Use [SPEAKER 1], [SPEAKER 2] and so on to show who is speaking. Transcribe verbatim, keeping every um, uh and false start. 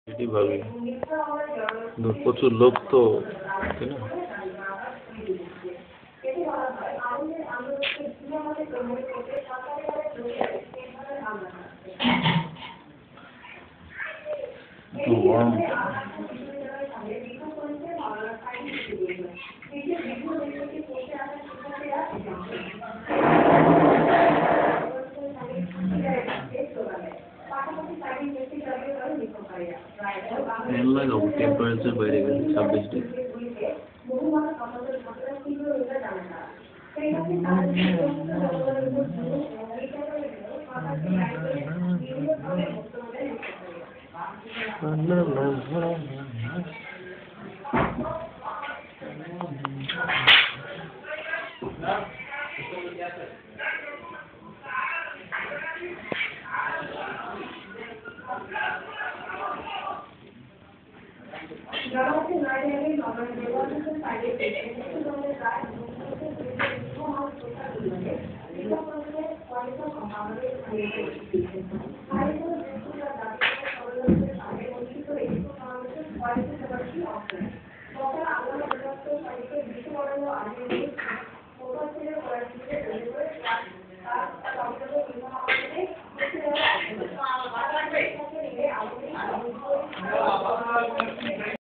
[SPEAKER 1] এটি ভাবি কিন্তু প্রচুর লোক তো তাই না গরম ফ্যান লাগাবো টেম্পারেচার বেড়ে গেছে ছাব্বিশ ডিগ্রি